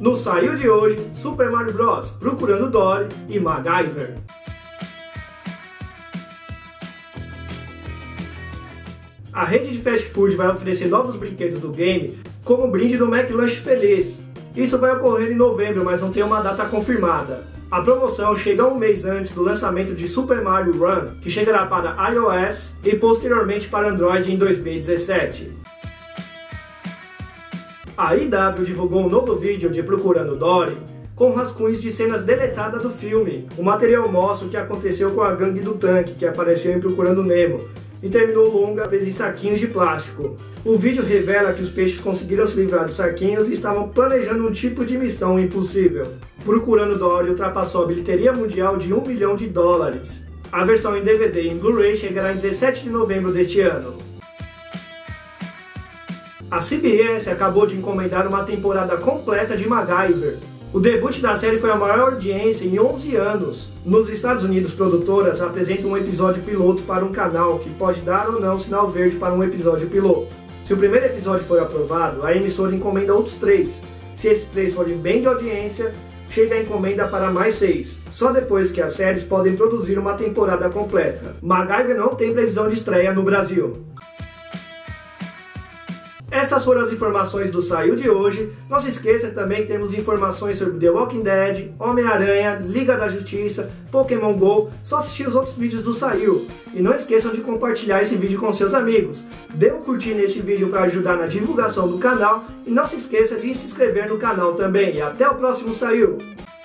No Saiu de hoje, Super Mario Bros. Procurando Dory e MacGyver. A rede de fast food vai oferecer novos brinquedos do game como brinde do McLanche Feliz. Isso vai ocorrer em novembro, mas não tem uma data confirmada. A promoção chega um mês antes do lançamento de Super Mario Run, que chegará para iOS e posteriormente para Android em 2017. A IW divulgou um novo vídeo de Procurando Dory, com rascunhos de cenas deletadas do filme. O material mostra o que aconteceu com a gangue do tanque, que apareceu em Procurando Nemo, e terminou longa presa em saquinhos de plástico. O vídeo revela que os peixes conseguiram se livrar dos saquinhos e estavam planejando um tipo de missão impossível. Procurando Dory ultrapassou a bilheteria mundial de $1 milhão. A versão em DVD e em Blu-ray chegará em 17 de novembro deste ano. A CBS acabou de encomendar uma temporada completa de MacGyver. O debut da série foi a maior audiência em 11 anos. Nos Estados Unidos, produtoras apresentam um episódio piloto para um canal que pode dar ou não sinal verde para um episódio piloto. Se o primeiro episódio for aprovado, a emissora encomenda outros 3. Se esses 3 forem bem de audiência, chega a encomenda para mais 6. Só depois que as séries podem produzir uma temporada completa. MacGyver não tem previsão de estreia no Brasil. Essas foram as informações do Saiu de hoje. Não se esqueça também que temos informações sobre The Walking Dead, Homem-Aranha, Liga da Justiça, Pokémon GO. Só assistir os outros vídeos do Saiu. E não esqueçam de compartilhar esse vídeo com seus amigos. Dê um curtir neste vídeo para ajudar na divulgação do canal. E não se esqueça de se inscrever no canal também. E até o próximo Saiu!